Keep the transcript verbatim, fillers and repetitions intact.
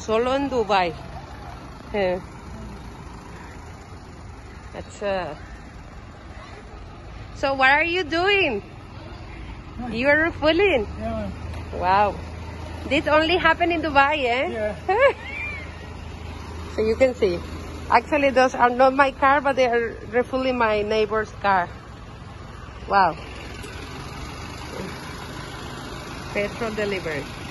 solo en Dubai. Yeah. That's uh So what are you doing? You are refueling? Yeah. Wow. This only happened in Dubai, eh? Yeah. So you can see. Actually, those are not my car, but they are refueling my neighbor's car. Wow. Petrol delivery.